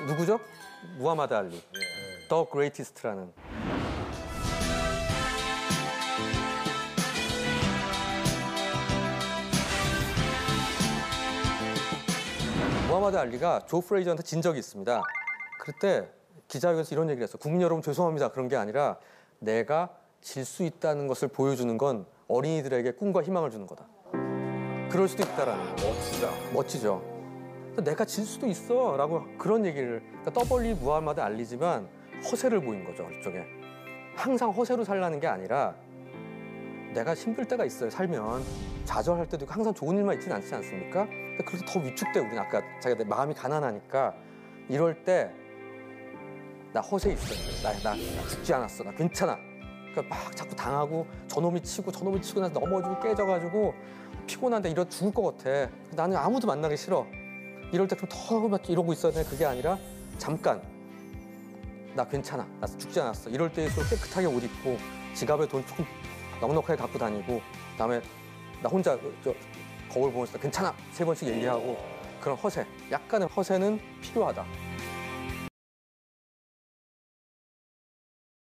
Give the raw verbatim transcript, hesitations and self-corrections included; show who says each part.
Speaker 1: 누구죠? 무하마드 알리. 더 그레이티스트라는. 무하마드 알리가 조 프레이저한테 진 적이 있습니다. 그때 기자회견에서 이런 얘기를 했어. 국민 여러분 죄송합니다. 그런 게 아니라 내가 질 수 있다는 것을 보여주는 건 어린이들에게 꿈과 희망을 주는 거다. 그럴 수도 있다라는 거.
Speaker 2: 멋지다.
Speaker 1: 멋지죠. 내가 질 수도 있어 라고 그런 얘기를. 그러니까 떠벌리 무하마드 알리지만 허세를 보인 거죠. 이쪽에. 항상 허세로 살라는 게 아니라 내가 힘들 때가 있어요. 살면. 좌절할 때도 있고 항상 좋은 일만 있지는 않지 않습니까? 근데 그래서 더 위축돼. 우리는 아까 자기가 마음이 가난하니까 이럴 때 나 허세 있어. 나, 나, 나 죽지 않았어. 나 괜찮아. 그러니까 막 자꾸 당하고 저놈이 치고 저놈이 치고 나서 넘어지고 깨져가지고 피곤한데 이러 죽을 것 같아. 나는 아무도 만나기 싫어. 이럴 때 좀 더 이러고 있어야 돼. 그게 아니라 잠깐 나 괜찮아. 나 죽지 않았어. 이럴 때일수록 깨끗하게 옷 입고 지갑에 돈 조금 넉넉하게 갖고 다니고 그다음에 나 혼자 저 거울 보면서 괜찮아 세 번씩 얘기하고 그런 허세. 약간의 허세는 필요하다.